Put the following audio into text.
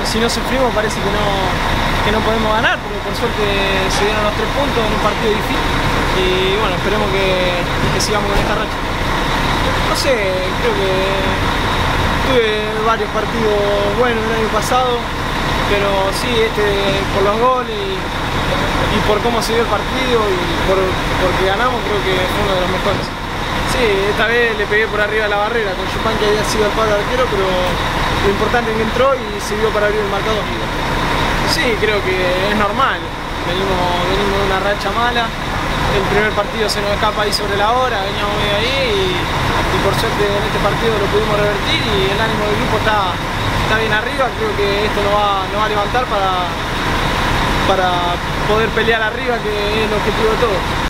si no sufrimos parece que no podemos ganar, porque por suerte se dieron los 3 puntos en un partido difícil y bueno, esperemos que sigamos con esta racha. No sé, creo que tuve varios partidos buenos el año pasado, pero sí, por los goles y por cómo se dio el partido y porque ganamos, creo que fue uno de los mejores. Sí, esta vez le pegué por arriba de la barrera, con Chupán que había sido el palo de arquero, pero lo importante es que entró y sirvió para abrir el marcador. Sí, creo que es normal, venimos de una racha mala, el primer partido se nos escapa ahí sobre la hora, veníamos medio ahí y por suerte en este partido lo pudimos revertir y el ánimo del grupo está bien arriba, creo que esto nos va a levantar para poder pelear arriba, que es el objetivo de todos.